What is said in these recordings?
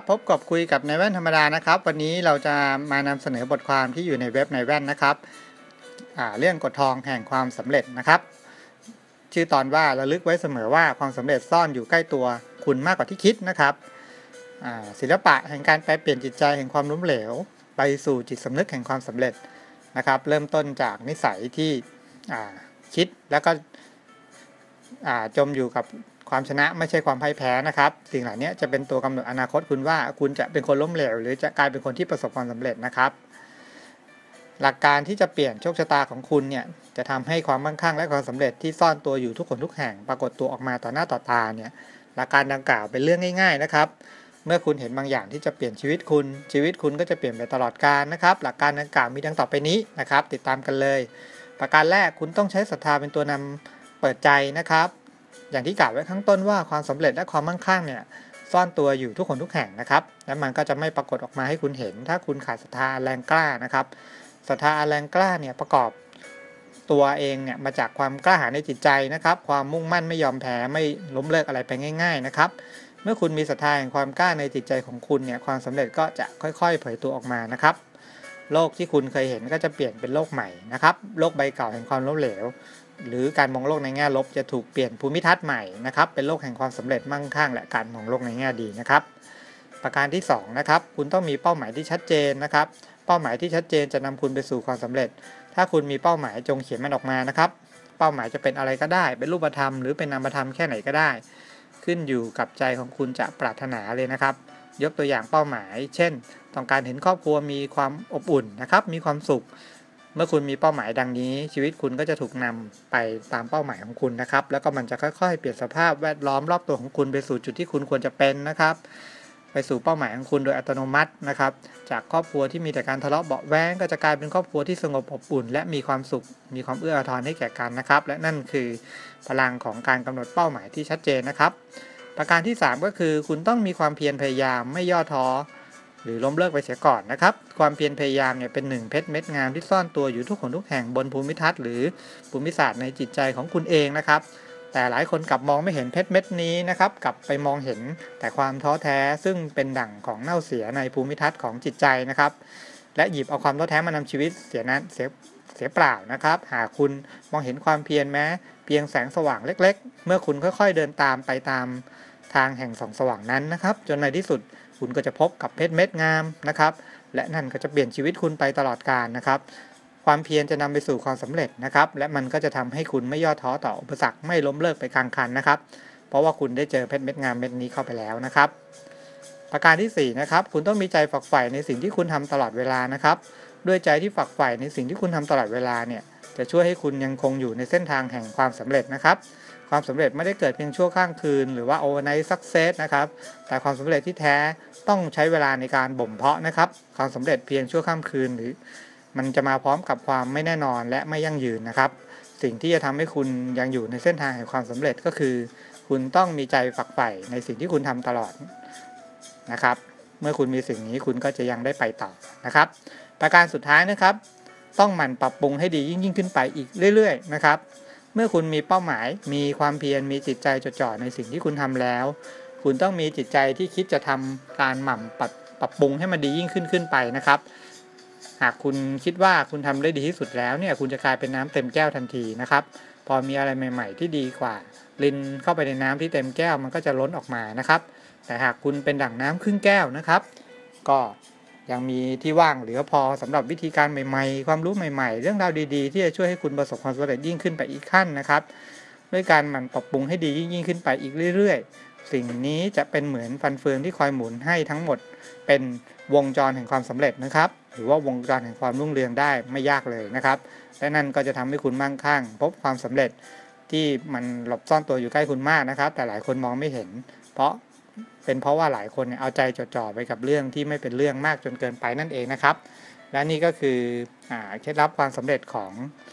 พบกับคุยกับนายแว่นธรรมดานะครับวันนี้เราจะมานำเสนอบทความที่อยู่ในเว็บนายแว่นนะครับเรื่องกฎทองแห่งความสำเร็จนะครับชื่อตอนว่าระลึกไว้เสมอว่าความสำเร็จซ่อนอยู่ใกล้ตัวคุณมากกว่าที่คิดนะครับศิลปะแห่งการแปลเปลี่ยนจิตใจแห่งความล้มเหลวไปสู่จิตสำนึกแห่งความสำเร็จนะครับเริ่มต้นจากนิสัยที่คิดแล้วก็จมอยู่กับความชนะไม่ใช่ความพ่ายแพ้นะครับสิ่งเหล่านี้จะเป็นตัวกำหนดอนาคตคุณว่าคุณจะเป็นคนล้มเหลวหรือจะกลายเป็นคนที่ประสบความสำเร็จนะครับหลักการที่จะเปลี่ยนโชคชะตาของคุณเนี่ยจะทำให้ความมั่งคั่งและความสำเร็จที่ซ่อนตัวอยู่ทุกคนทุกแห่งปรากฏตัวออกมาต่อหน้าต่อตาเนี่ยหลักการดังกล่าวเป็นเรื่องง่ายๆนะครับเมื่อคุณเห็นบางอย่างที่จะเปลี่ยนชีวิตคุณก็จะเปลี่ยนไปตลอดกาลนะครับหลักการดังกล่าวมีดังต่อไปนี้นะครับติดตามกันเลยประการแรกคุณต้องใช้ศรัทธาเป็นตัวนำเปิดใจนะครับอย่างที่กล่าวไว้ข้างต้นว่าความสำเร็จและความมั่งคั่งเนี่ยซ่อนตัวอยู่ทุกคนทุกแห่งนะครับและมันก็จะไม่ปรากฏออกมาให้คุณเห็นถ้าคุณขาดศรัทธาแรงกล้านะครับศรัทธาแรงกล้าเนี่ยประกอบตัวเองเนี่ยมาจากความกล้าหาญในจิตใจนะครับความมุ่งมั่นไม่ยอมแพ้ไม่ล้มเลิกอะไรไปง่ายๆนะครับเมื่อคุณมีศรัทธาแห่งความกล้าในจิตใจของคุณเนี่ยความสำเร็จก็จะค่อยๆเผยตัวออกมานะครับโลกที่คุณเคยเห็นก็จะเปลี่ยนเป็นโลกใหม่นะครับโลกใบเก่าแห่งความล้มเหลวหรือการมองโลกในแง่ลบจะถูกเปลี่ยนภูมิทัศน์ใหม่นะครับเป็นโลกแห่งความสำเร็จมั่งคั่งและการมองโลกในแง่ดีนะครับประการที่2นะครับคุณต้องมีเป้าหมายที่ชัดเจนนะครับเป้าหมายที่ชัดเจนจะนำคุณไปสู่ความสำเร็จถ้าคุณมีเป้าหมายจงเขียนมันออกมานะครับเป้าหมายจะเป็นอะไรก็ได้เป็นรูปธรรมหรือเป็นนามธรรมแค่ไหนก็ได้ขึ้นอยู่กับใจของคุณจะปรารถนาเลยนะครับยกตัวอย่างเป้าหมายเช่นต้องการเห็นครอบครัวมีความอบอุ่นนะครับมีความสุขเมื่อคุณมีเป้าหมายดังนี้ชีวิตคุณก็จะถูกนำไปตามเป้าหมายของคุณนะครับแล้วก็มันจะค่อยๆเปลี่ยนสภาพแวดล้อมรอบตัวของคุณไปสู่จุดที่คุณควรจะเป็นนะครับไปสู่เป้าหมายของคุณโดยอัตโนมัตินะครับจากครอบครัวที่มีแต่การทะเลาะเบาะแว้งก็จะกลายเป็นครอบครัวที่สงบอบอุ่นและมีความสุขมีความเอื้ออาทรให้แก่กันนะครับและนั่นคือพลังของการกำหนดเป้าหมายที่ชัดเจนนะครับประการที่3ก็คือคุณต้องมีความเพียรพยายามไม่ย่อท้อหรือล้มเลิกไปเสียก่อนนะครับความเพียรพยายามเนี่ยเป็น1เพชรเม็ดงามที่ซ่อนตัวอยู่ทุกคนทุกแห่งบนภูมิทัศน์หรือภูมิศาสตร์ในจิตใจของคุณเองนะครับแต่หลายคนกลับมองไม่เห็นเพชรเม็ดนี้นะครับกลับไปมองเห็นแต่ความท้อแท้ซึ่งเป็นดั่งของเน่าเสียในภูมิทัศน์ของจิตใจนะครับและหยิบเอาความท้อแท้มานำชีวิตเสียเปล่านะครับหากคุณมองเห็นความเพียรแม้เพียงแสงสว่างเล็กๆเมื่อคุณค่อยๆเดินตามไปตามทางแห่งส่องสว่างนั้นนะครับจนในที่สุดคุณก็จะพบกับเพชรเม็ดงามนะครับและนั่นก็จะเปลี่ยนชีวิตคุณไปตลอดกาลนะครับความเพียรจะนำไปสู่ความสำเร็จนะครับและมันก็จะทำให้คุณไม่ย่อท้อต่ออุปสรรคไม่ล้มเลิกไปกลางคันนะครับเพราะว่าคุณได้เจอเพชรเม็ดงามเม็ดนี้เข้าไปแล้วนะครับประการที่4นะครับคุณต้องมีใจฝักใฝ่ในสิ่งที่คุณทำตลอดเวลานะครับด้วยใจที่ฝักใฝ่ในสิ่งที่คุณทำตลอดเวลาเนี่ยจะช่วยให้คุณยังคงอยู่ในเส้นทางแห่งความสำเร็จนะครับความสำเร็จไม่ได้เกิดเพียงชั่วข้ามคืนหรือว่า overnight success นะครับแต่ความสำเร็จที่แท้ต้องใช้เวลาในการบ่มเพาะนะครับความสำเร็จเพียงชั่วข้ามคืนหรือมันจะมาพร้อมกับความไม่แน่นอนและไม่ยั่งยืนนะครับสิ่งที่จะทำให้คุณยังอยู่ในเส้นทางแห่งความสำเร็จก็คือคุณต้องมีใจฝักใฝ่ในสิ่งที่คุณทำตลอดนะครับเมื่อคุณมีสิ่งนี้คุณก็จะยังได้ไปต่อนะครับประการสุดท้ายนะครับต้องหมั่นปรับปรุงให้ดียิ่งขึ้นไปอีกเรื่อยๆนะครับเมื่อคุณมีเป้าหมายมีความเพียรมีจิตใจจดจ่อในสิ่งที่คุณทำแล้วคุณต้องมีจิตใจที่คิดจะทำการหมั่นปรับปรุงให้มันดียิ่งขึ้นไปนะครับหากคุณคิดว่าคุณทำได้ดีที่สุดแล้วเนี่ยคุณจะกลายเป็นน้ำเต็มแก้วทันทีนะครับพอมีอะไรใหม่ๆที่ดีกว่าลินเข้าไปในน้ำที่เต็มแก้วมันก็จะล้นออกมานะครับแต่หากคุณเป็นดั่งน้ำครึ่งแก้วนะครับก็ยังมีที่ว่างเหลือพอสำหรับวิธีการใหม่ๆความรู้ใหม่ๆเรื่องราวดีๆที่จะช่วยให้คุณประสบความสำเร็จยิ่งขึ้นไปอีกขั้นนะครับด้วยการหมั่นปรับปรุงให้ดียิ่งขึ้นไปอีกเรื่อยๆสิ่งนี้จะเป็นเหมือนฟันเฟืองที่คอยหมุนให้ทั้งหมดเป็นวงจรแห่งความสำเร็จนะครับหรือว่าวงจรแห่งความรุ่งเรืองได้ไม่ยากเลยนะครับและนั่นก็จะทำให้คุณมั่งคั่งพบความสำเร็จที่มันหลบซ่อนตัวอยู่ใกล้คุณมากนะครับแต่หลายคนมองไม่เห็นเพราะว่าหลายคนเอาใจจดจ่อไปกับเรื่องที่ไม่เป็นเรื่องมากจนเกินไปนั่นเองนะครับและนี่ก็คือเคล็ดลับความสำเร็จของ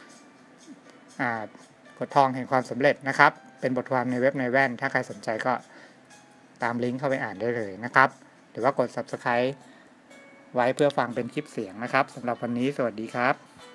กฎทองแห่งความสำเร็จนะครับเป็นบทความในเว็บในแว่นถ้าใครสนใจก็ตามลิงก์เข้าไปอ่านได้เลยนะครับหรือว่ากด Subscribe ไว้เพื่อฟังเป็นคลิปเสียงนะครับสำหรับวันนี้สวัสดีครับ